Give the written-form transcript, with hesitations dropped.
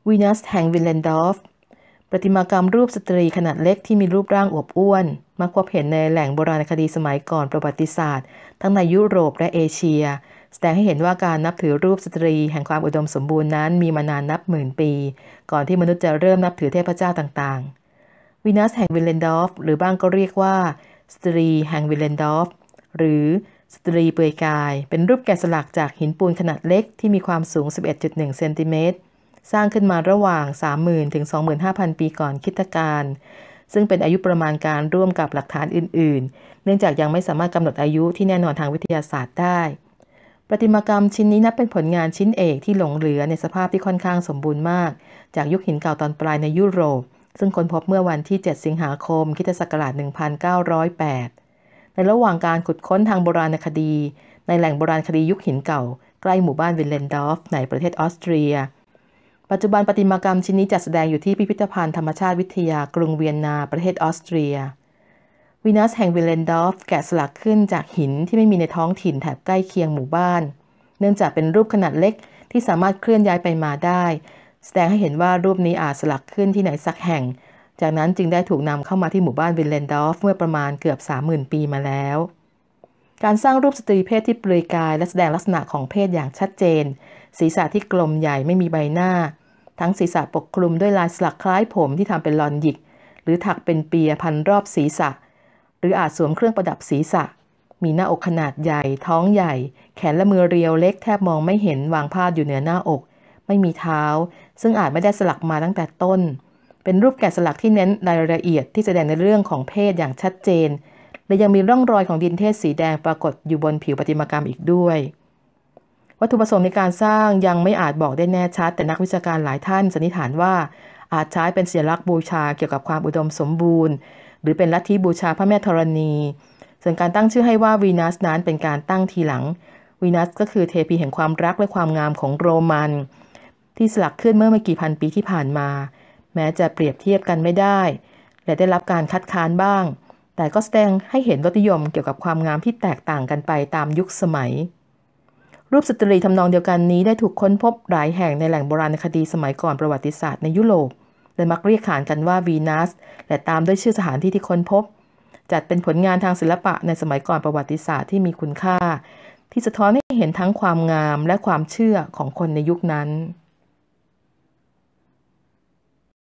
วีนัสแห่งวิลเลนดอร์ฟประติมากรรมรูปสตรีขนาดเล็กที่มีรูปร่างอวบอ้วนมักพบเห็นในแหล่งโบราณคดีสมัยก่อนประวัติศาสตร์ทั้งในยุโรปและเอเชียแสดงให้เห็นว่าการนับถือรูปสตรีแห่งความอุดมสมบูรณ์นั้นมีมานานนับหมื่นปีก่อนที่มนุษย์จะเริ่มนับถือเทพเจ้าต่างๆวีนัสแห่งวิลเลนดอร์ฟหรือบ้างก็เรียกว่าสตรีแห่งวิลเลนดอร์ฟหรือสตรีเปลือยกายเป็นรูปแกะสลักจากหินปูนขนาดเล็กที่มีความสูง 11.1 เซนติเมตรสร้างขึ้นมาระหว่าง 30,000 ถึง 25,000 ปีก่อนคริสตกาลซึ่งเป็นอายุประมาณการร่วมกับหลักฐานอื่นๆเนื่องจากยังไม่สามารถกำหนดอายุที่แน่นอนทางวิทยาศาสตร์ได้ประติมากรรมชิ้นนี้นับเป็นผลงานชิ้นเอกที่หลงเหลือในสภาพที่ค่อนข้างสมบูรณ์มากจากยุคหินเก่าตอนปลายในยุโรปซึ่งค้นพบเมื่อวันที่ 7 สิงหาคม ค.ศ. 1908 ในระหว่างการขุดค้นทางโบราณคดีในแหล่งโบราณคดียุคหินเก่าใกล้หมู่บ้านวิลเลนดอร์ฟในประเทศออสเตรียปัจจุบันประติมากรรมชิ้นนี้จัดแสดงอยู่ที่พิพิธภัณฑ์ธรรมชาติวิทยากรุงเวียนนาประเทศออสเตรียวีนัสแห่งวิลเลนดอร์ฟแกะสลักขึ้นจากหินที่ไม่มีในท้องถิ่นแถบใกล้เคียงหมู่บ้านเนื่องจากเป็นรูปขนาดเล็กที่สามารถเคลื่อนย้ายไปมาได้แสดงให้เห็นว่ารูปนี้อาจสลักขึ้นที่ไหนสักแห่งจากนั้นจึงได้ถูกนำเข้ามาที่หมู่บ้านวิลเลนดอร์ฟเมื่อประมาณเกือบ 30,000 ปีมาแล้วการสร้างรูปสตรีเพศที่เปลือยกายและแสดงลักษณะของเพศอย่างชัดเจนศีรษะที่กลมใหญ่ไม่มีใบหน้าทั้งศีรษะปกคลุมด้วยลายสลักคล้ายผมที่ทำเป็นลอนหยิกหรือถักเป็นเปียพันรอบศีรษะหรืออาจสวมเครื่องประดับศีรษะมีหน้าอกขนาดใหญ่ท้องใหญ่แขนและมือเรียวเล็กแทบมองไม่เห็นวางพาดอยู่เหนือหน้าอกไม่มีเท้าซึ่งอาจไม่ได้สลักมาตั้งแต่ต้นเป็นรูปแกะสลักที่เน้นรายละเอียดที่แสดงในเรื่องของเพศอย่างชัดเจนและยังมีร่องรอยของดินเทศสีแดงปรากฏอยู่บนผิวประติมากรรมอีกด้วยวัตถุประสงค์ในการสร้างยังไม่อาจบอกได้แน่ชัดแต่นักวิชาการหลายท่านสันนิษฐานว่าอาจใช้เป็นสัญลักษณ์บูชาเกี่ยวกับความอุดมสมบูรณ์หรือเป็นลัทธิบูชาพระแม่ธรณีส่วนการตั้งชื่อให้ว่าวีนัสนั้นเป็นการตั้งทีหลังวีนัสก็คือเทพีแห่งความรักและความงามของโรมันที่สลักขึ้นเมื่อไม่กี่พันปีที่ผ่านมาแม้จะเปรียบเทียบกันไม่ได้และได้รับการคัดค้านบ้างแต่ก็แสดงให้เห็นรสนิยมเกี่ยวกับความงามที่แตกต่างกันไปตามยุคสมัยรูปสตรีทำนองเดียวกันนี้ได้ถูกค้นพบหลายแห่งในแหล่งโบราณคดีสมัยก่อนประวัติศาสตร์ในยุโรปและมักเรียกขานกันว่าวีนัสและตามด้วยชื่อสถานที่ที่ค้นพบจัดเป็นผลงานทางศิลปะในสมัยก่อนประวัติศาสตร์ที่มีคุณค่าที่สะท้อนให้เห็นทั้งความงามและความเชื่อของคนในยุคนั้น